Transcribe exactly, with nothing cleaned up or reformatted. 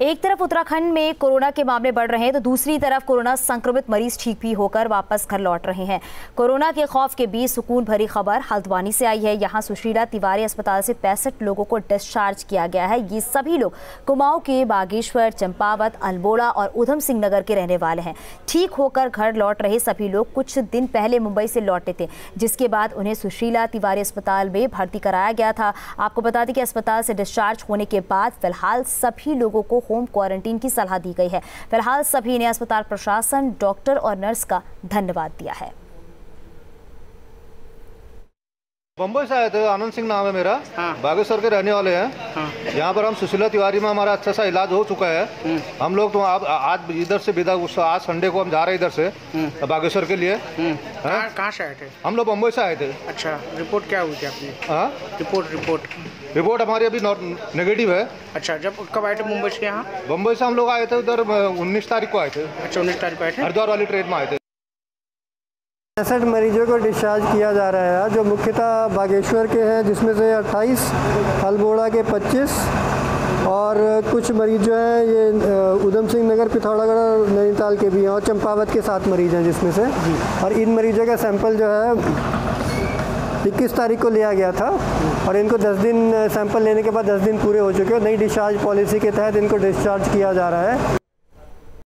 एक तरफ उत्तराखंड में कोरोना के मामले बढ़ रहे हैं तो दूसरी तरफ कोरोना संक्रमित मरीज ठीक भी होकर वापस घर लौट रहे हैं। कोरोना के खौफ के बीच सुकून भरी खबर हल्द्वानी से आई है। यहां सुशीला तिवारी अस्पताल से पैंसठ लोगों को डिस्चार्ज किया गया है। ये सभी लोग कुमाऊं के बागेश्वर, चंपावत, अल्मोड़ा और उधम सिंह नगर के रहने वाले हैं। ठीक होकर घर लौट रहे सभी लोग कुछ दिन पहले मुंबई से लौटे थे, जिसके बाद उन्हें सुशीला तिवारी अस्पताल में भर्ती कराया गया था। आपको बता दें कि अस्पताल से डिस्चार्ज होने के बाद फिलहाल सभी लोगों को होम क्वारंटीन की सलाह दी गई है। फिलहाल सभी ने अस्पताल प्रशासन, डॉक्टर और नर्स का धन्यवाद दिया है। बम्बई से आए थे, आनंद सिंह नाम है मेरा। हाँ। बागेश्वर के रहने वाले हैं। हाँ। यहाँ पर हम सुशीला तिवारी में हमारा अच्छा सा इलाज हो चुका है। हम लोग तो आप आज इधर से विदा आज संडे को हम जा रहे हैं इधर से बागेश्वर के लिए। कहाँ से आए थे? हम लोग बम्बई से आए थे। अच्छा, रिपोर्ट क्या हुई थी आपकी? हाँ, रिपोर्ट रिपोर्ट रिपोर्ट हमारी अभी नेगेटिव है। अच्छा, जब कब आए थे मुंबई से यहाँ? बम्बई से हम लोग आए थे उधर उन्नीस तारीख को आए थे। अच्छा, उन्नीस तारीख को आए थे। हरिद्वार वाली ट्रेन में आए थे। पैंसठ मरीजों को डिस्चार्ज किया जा रहा है, जो मुख्यतः बागेश्वर के हैं, जिसमें से अट्ठाईस, अल्मोड़ा के पच्चीस और कुछ मरीज जो हैं ये उधम सिंह नगर, पिथौरागढ़, नैनीताल के भी हैं और चंपावत के सात मरीज हैं जिसमें से। और इन मरीजों का सैंपल जो है इक्कीस तारीख को लिया गया था और इनको दस दिन सैंपल लेने के बाद दस दिन पूरे हो चुके हैं। नई डिस्चार्ज पॉलिसी के तहत इनको डिस्चार्ज किया जा रहा है।